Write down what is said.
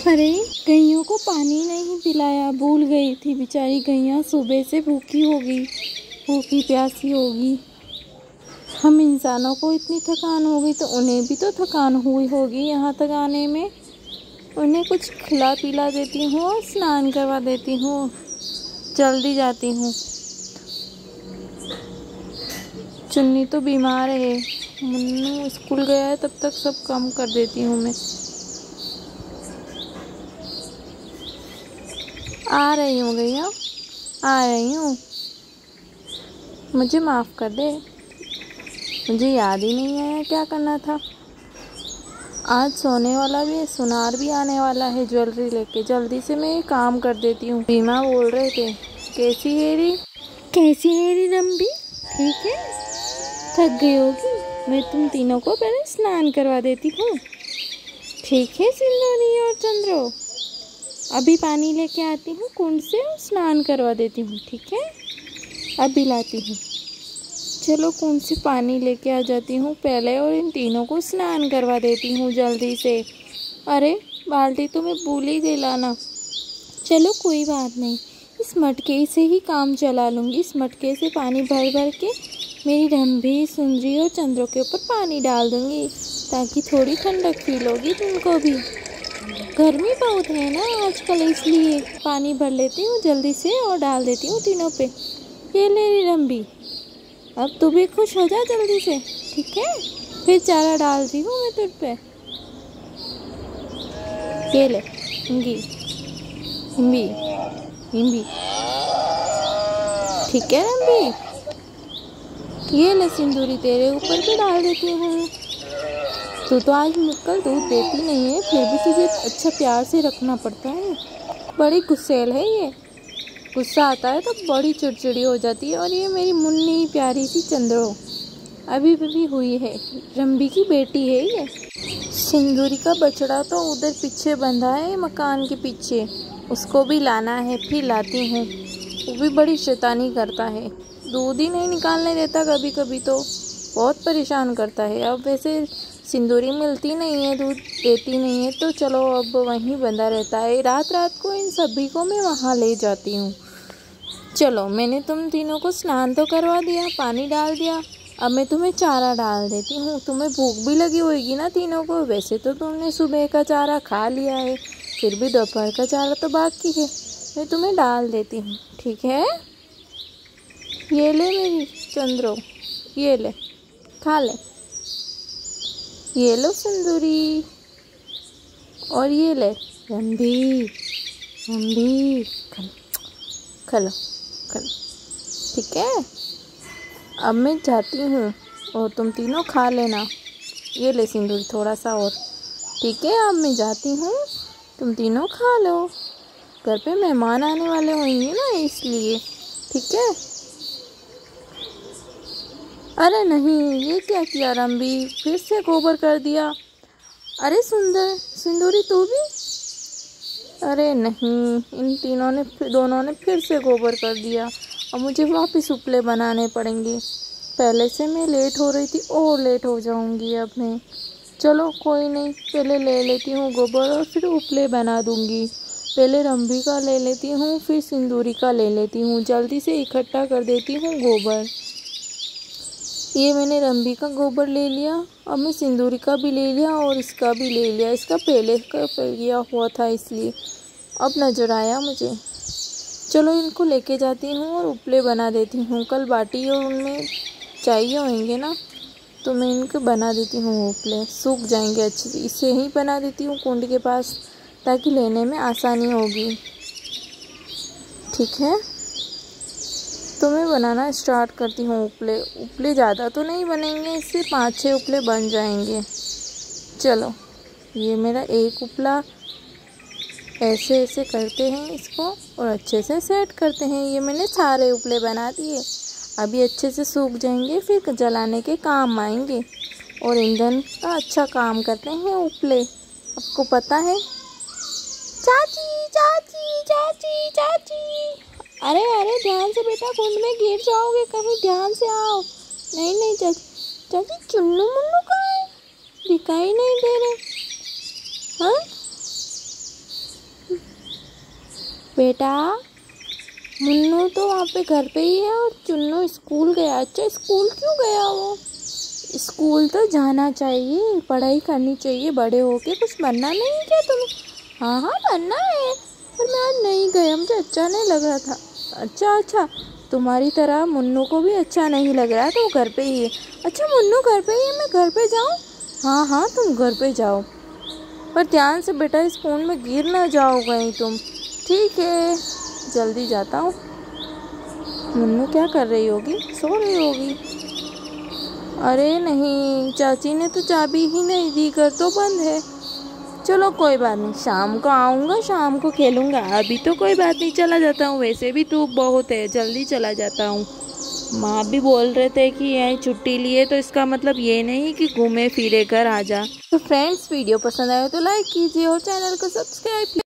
अरे गैयों को पानी नहीं पिलाया, भूल गई थी बेचारी गैया, सुबह से भूखी होगी, भूखी प्यासी होगी। हम इंसानों को इतनी थकान हो गई तो उन्हें भी तो थकान हुई होगी यहाँ तक आने में। उन्हें कुछ खिला पिला देती हूँ और स्नान करवा देती हूँ, जल्दी जाती हूँ। चुन्नी तो बीमार है, मुन्नू स्कूल गया है, तब तक सब काम कर देती हूँ मैं। आ रही हूँ गैया, आ रही हूँ, मुझे माफ़ कर दे, मुझे याद ही नहीं आया क्या करना था। आज सोने वाला भी है, सुनार भी आने वाला है ज्वेलरी लेके, जल्दी से मैं ये काम कर देती हूँ। बीमा बोल रहे थे, कैसी है री, कैसी है री रंबी, ठीक है? थक गई होगी, मैं तुम तीनों को पहले स्नान करवा देती हूँ, ठीक है सिंदूरी और चंद्रो? अभी पानी लेके आती हूँ कुंड से और स्नान करवा देती हूँ, ठीक है? अभी लाती हूँ, चलो कुंड से पानी लेके आ जाती हूँ पहले और इन तीनों को स्नान करवा देती हूँ जल्दी से। अरे बाल्टी तो मैं भूल ही गई लाना। चलो कोई बात नहीं, इस मटके से ही काम चला लूँगी। इस मटके से पानी भर भर के मेरी रंभी, सुंदरी और चंद्रों के ऊपर पानी डाल दूँगी, ताकि थोड़ी ठंडक फील होगी तुमको भी। गर्मी बहुत है ना आजकल, इसलिए पानी भर लेती हूँ जल्दी से और डाल देती हूँ तीनों पे। ये ले रंभी, अब तू भी खुश हो जा जल्दी से, ठीक है? फिर चारा डालती हूँ मैं तुझ पे। ये ले हिंगी, हिम्बी हिम्बी, ठीक है रंभी? ये ले सिंदूरी, तेरे ऊपर भी डाल देती हूँ। तू तो आज मुक्कल दूध देती नहीं है, फिर भी तुझे अच्छा प्यार से रखना पड़ता है। बड़ी गुस्सेल है ये, गुस्सा आता है तो बड़ी चिड़चिड़ी हो जाती है। और ये मेरी मुन्नी प्यारी सी चंद्रो अभी भी हुई है, रंबी की बेटी है ये। सिंदूरी का बछड़ा तो उधर पीछे बंधा है मकान के पीछे, उसको भी लाना है, फिर लाती हूँ। वो भी बड़ी शैतानी करता है, दूध ही नहीं निकालने देता, कभी कभी तो बहुत परेशान करता है। अब वैसे सिंदूरी मिलती नहीं है, दूध देती नहीं है, तो चलो अब वहीं बंधा रहता है। रात रात को इन सभी को मैं वहाँ ले जाती हूँ। चलो मैंने तुम तीनों को स्नान तो करवा दिया, पानी डाल दिया, अब मैं तुम्हें चारा डाल देती हूँ। तुम्हें भूख भी लगी होगी ना तीनों को, वैसे तो तुमने सुबह का चारा खा लिया है, फिर भी दोपहर का चारा तो बाकी है, मैं तुम्हें डाल देती हूँ, ठीक है? ये ले मेरी चंद्रो, ये ले खा ले, ये लो सिंदूरी, और ये ले रंभी, रंभी खलो खलो, ठीक है? अब मैं जाती हूँ और तुम तीनों खा लेना। ये ले सिंदूरी थोड़ा सा और, ठीक है? अब मैं जाती हूँ, तुम तीनों खा लो, घर पे मेहमान आने वाले होंगे ना इसलिए, ठीक है? अरे नहीं, ये क्या किया रंभी, फिर से गोबर कर दिया। अरे सिंदूरी तू भी, अरे नहीं, इन तीनों ने दोनों ने फिर से गोबर कर दिया। अब मुझे वापस उपले बनाने पड़ेंगे, पहले से मैं लेट हो रही थी और लेट हो जाऊंगी अब मैं। चलो कोई नहीं, पहले ले लेती हूँ गोबर और फिर उपले बना दूंगी। पहले रंभी का ले लेती हूँ, फिर सिंदूरी का ले लेती हूँ, जल्दी से इकट्ठा कर देती हूँ गोबर। ये मैंने रंभी का गोबर ले लिया, अब मैं सिंदूरी का भी ले लिया और इसका भी ले लिया, इसका पहले का लिया हुआ था इसलिए अब नज़र आया मुझे। चलो इनको लेके जाती हूँ और उपले बना देती हूँ, कल बाटी और उनमें चाहिए होंगे ना, तो मैं इनको बना देती हूँ, उपले सूख जाएंगे अच्छे से। इसे ही बना देती हूँ कुंड के पास, ताकि लेने में आसानी होगी, ठीक है? तो मैं बनाना स्टार्ट करती हूँ उपले। उपले ज़्यादा तो नहीं बनेंगे, इससे 5-6 उपले बन जाएंगे। चलो ये मेरा एक उपला, ऐसे ऐसे करते हैं इसको और अच्छे से सेट करते हैं। ये मैंने सारे उपले बना दिए, अभी अच्छे से सूख जाएंगे, फिर जलाने के काम आएंगे और ईंधन का अच्छा काम करते हैं उपले, आपको पता है। चाची चाची चाची चाची, अरे अरे ध्यान से बेटा, कुंड में गिर जाओगे कहीं, ध्यान से आओ। नहीं नहीं चाची, चुन्नू मुन्नू कहाँ है, दिखाई नहीं दे रहे। हाँ बेटा मुन्नू तो वहाँ पे घर पे ही है और चुन्नू स्कूल गया। अच्छा स्कूल क्यों गया वो? स्कूल तो जाना चाहिए, पढ़ाई करनी चाहिए, बड़े होके कुछ बनना नहीं है क्या तुम्हें? हाँ हाँ बनना है, पर मैं आज नहीं गया, मुझे अच्छा नहीं लग रहा था। अच्छा तुम्हारी तरह मुन्नू को भी अच्छा नहीं लग रहा है तो वो घर पे ही है। अच्छा मुन्नू घर पे ही है, मैं घर पे जाऊँ? हाँ तुम घर पे जाओ, पर ध्यान से बेटा इस फोन में गिर ना जाओ कहीं तुम। ठीक है जल्दी जाता हूँ। मुन्नू क्या कर रही होगी? सो रही होगी। अरे नहीं, चाची ने तो चाबी ही नहीं दी, घर तो बंद है। चलो कोई बात नहीं, शाम को आऊँगा, शाम को खेलूँगा, अभी तो कोई बात नहीं, चला जाता हूँ। वैसे भी धूप बहुत है, जल्दी चला जाता हूँ। माँ भी बोल रहे थे कि यही छुट्टी लिए, तो इसका मतलब ये नहीं कि घूमे फिरे घर आ जा। तो फ्रेंड्स वीडियो पसंद आए तो लाइक कीजिए और चैनल को सब्सक्राइब